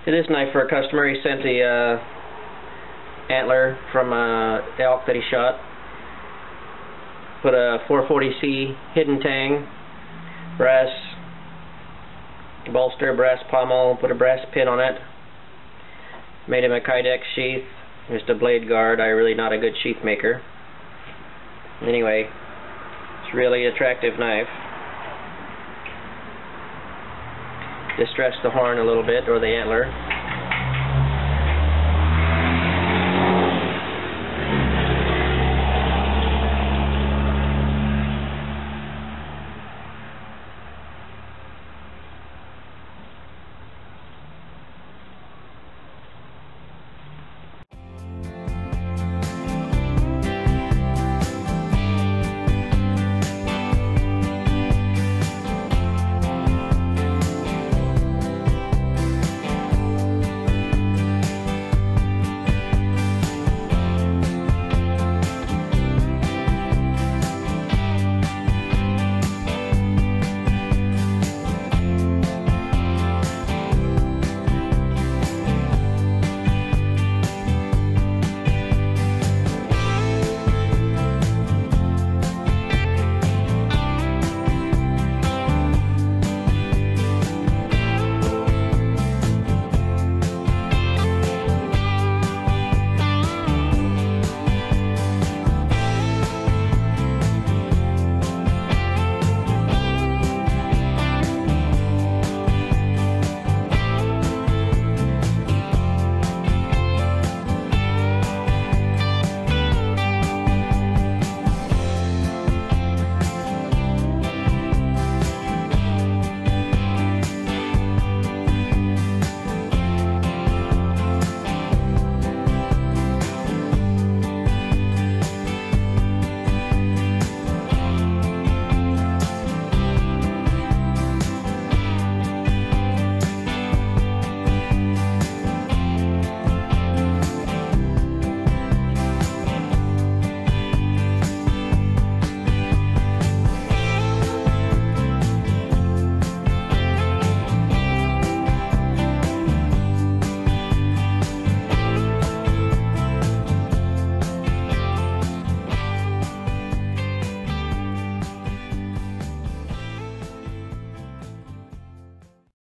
To this knife for a customer. He sent the antler from elk that he shot. Put a 440C hidden tang, brass bolster, brass pommel, put a brass pin on it. Made him a Kydex sheath, just a blade guard. I'm really not a good sheath maker. Anyway, it's a really attractive knife. Distress the horn a little bit, or the antler.